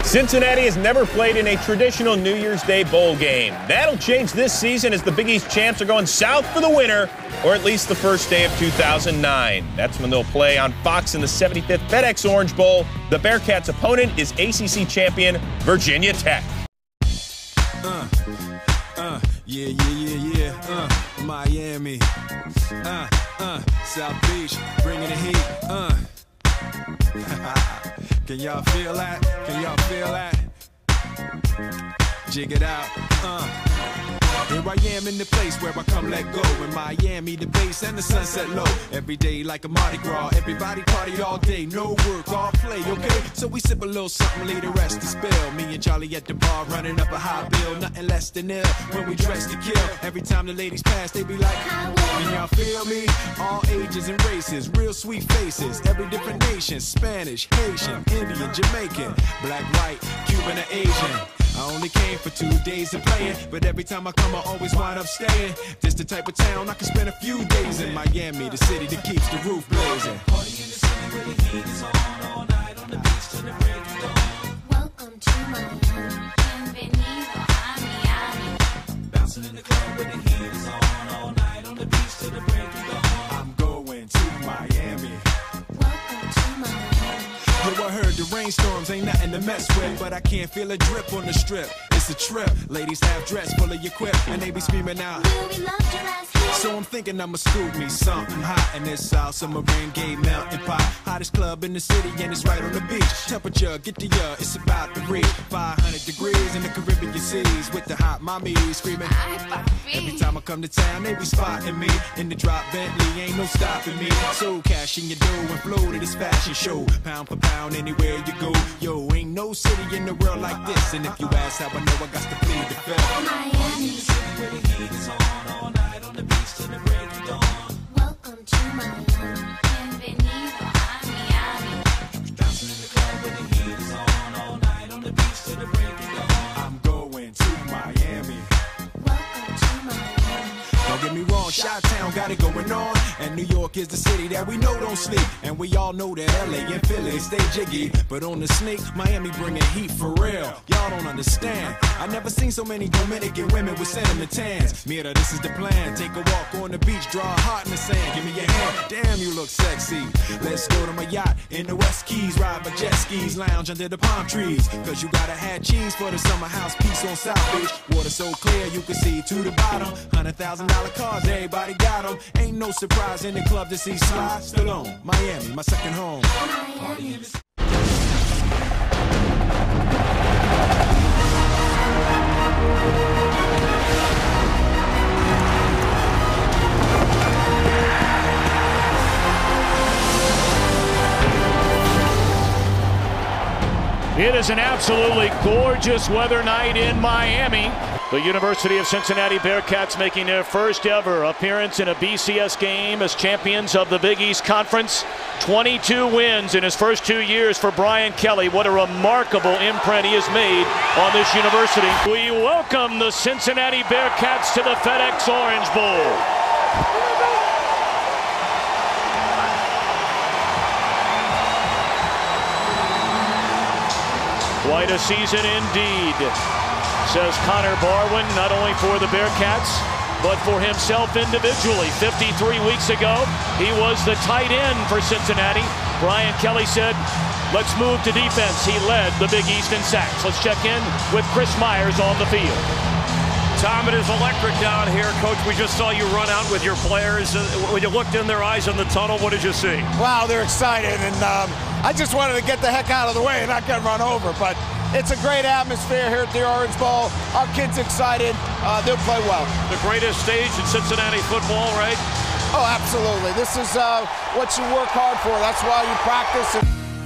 Cincinnati has never played in a traditional New Year's Day bowl game. That'll change this season as the Big East champs are going south for the winter, or at least the first day of 2009. That's when they'll play on Fox in the 75th FedEx Orange Bowl. The Bearcats' opponent is ACC champion Virginia Tech. Miami, South Beach, bringing the heat, Can y'all feel that? Can y'all feel that? Jig it out, Here I am in the place where I come let go. In Miami, the base and the sunset low. Every day like a Mardi Gras. Everybody party all day. No work, all play, okay? So we sip a little something, leave the rest to spill. Me and Charlie at the bar running up a high bill. Nothing less than ill when we dress to kill. Every time the ladies pass, they be like, can y'all feel me? All ages and races, real sweet faces. Every different nation, Spanish, Haitian, Indian, Jamaican, black, white, Cuban, or Asian. I only came for 2 days to play it, but every time I come, I always wind up staying. This the type of town I can spend a few days in. Miami, the city that keeps the roof blazing. Party in the city where the heat is on all night on the beach till the break of dawn. Welcome to Miami, bienvenido a Miami. Bouncing in the club where the heat is on all night on the beach till the break of dawn. I'm going to Miami. Welcome to Miami. Yo, I heard the rainstorms ain't nothing to mess with, but I can't feel a drip on the strip. It's a trip. Ladies have dress full of your quip, and they be screaming out, Will we love your ass here? so I'm thinking I'ma scoop me something hot in this South Submarine Gay melting pot. Hottest club in the city, and it's right on the beach. Temperature, get the it's about to reach 500 degrees in the Caribbean seas with the hot mommies screaming. Every time I come to town, they be spotting me in the drop Bentley, ain't no stopping me. So cash in your dough and flow to this fashion show. Pound for pound, anywhere you go. Yo, ain't no city in the world like this. And if you ask how I know, I got to plead the fifth. Miami, Where the heat is on all night on the beach till the break of dawn. welcome to Miami, bienvenido a Miami. Bouncing in the club where the heat is on all night on the beach till the break of dawn. I'm going to Miami. Welcome to Miami. Don't get me wrong, Chi-Town got it going on. And New York is the city that we know don't sleep. And we all know that LA and Philly stay jiggy. But on the sneak, Miami bringing heat for real. Y'all don't understand. I never seen so many Dominican women with sentiment tans. Mira, this is the plan. Take a walk on the beach, draw a heart in the sand. Give me your hand. Damn, you look sexy. Let's go to my yacht in the West Keys. Ride my jet skis, lounge under the palm trees. Cause you gotta have cheese for the summer house piece on South Beach. Water so clear you can see to the bottom. $100,000 cars, everybody got them. Ain't no surprise in the club to see Sly Stallone. Miami, my second home. Miami. It is an absolutely gorgeous weather night in Miami. The University of Cincinnati Bearcats making their first ever appearance in a BCS game as champions of the Big East Conference. 22 wins in his first 2 years for Brian Kelly. What a remarkable imprint he has made on this university. We welcome the Cincinnati Bearcats to the FedEx Orange Bowl. Quite a season indeed, says Connor Barwin, not only for the Bearcats, but for himself individually. 53 weeks ago, he was the tight end for Cincinnati. Brian Kelly said, let's move to defense. He led the Big East in sacks. Let's check in with Chris Myers on the field. Tom, it is electric down here. Coach, we just saw you run out with your players. When you looked in their eyes in the tunnel, what did you see? Wow, they're excited, and I just wanted to get the heck out of the way and not get run over. But it's a great atmosphere here at the Orange Bowl. Our kids excited. They'll play well. The greatest stage in Cincinnati football, right? Oh, absolutely. This is what you work hard for. That's why you practice.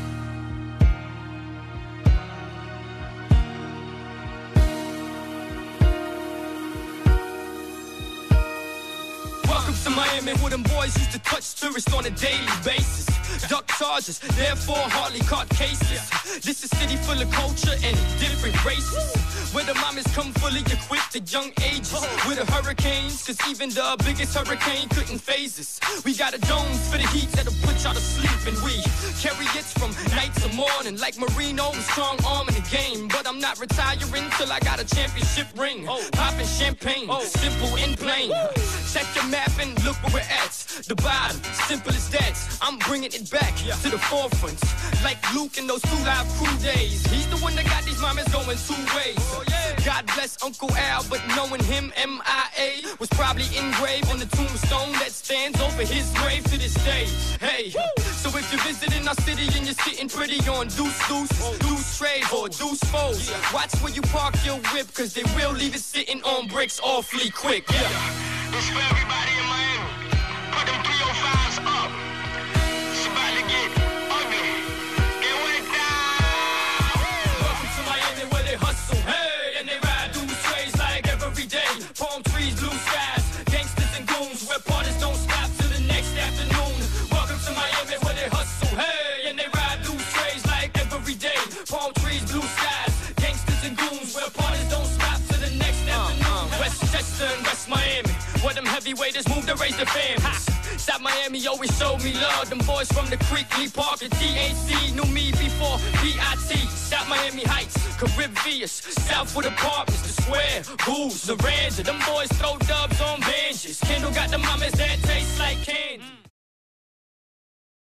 Welcome to Miami, where them boys used to touch tourists on a daily basis. Duck charges, therefore hardly caught cases. This is a city full of culture and different races. where the mamas come fully equipped at young ages. With the hurricanes, cause even the biggest hurricane couldn't phase us. We got a domes for the heat that'll put y'all to sleep, and we carry it from night to morning like Marino, a strong arm in the game. But I'm not retiring till I got a championship ring. Popping champagne, simple and plain. Check your map and look where we're at. The bottom, simple as that. I'm bringing it back to the forefront, like Luke in those 2 Live Crew days. He's the one that got these mamas going 2 ways. God bless Uncle Al, but knowing him, MIA, was probably engraved on the tombstone that stands over his grave to this day. Hey, so if you're visiting our city and you're sitting pretty on deuce trade or deuce foes, watch where you park your whip, cause they will leave it sitting on bricks awfully quick. This for everybody in Miami. Put them 305s up. It's about to get ugly. It went down. Welcome to Miami where they hustle, hey, and they ride through strays like every day. Palm trees, blue skies, gangsters and goons, where parties don't stop till the next afternoon. Welcome to Miami where they hustle, hey, and they ride through strays like every day. Palm trees, blue skies, gangsters and goons, where parties don't stop till the next afternoon. Westchester and West Miami, where them heavyweights move to raise the families. South Miami always showed me love. Them boys from the creek, Lee Park, and TAC knew me before PIT. South Miami Heights, Caribbean, Southwood Apartments, the Square, Booze, Naranja. Them boys throw dubs on banjos. Kendall got the mamas that taste like candy.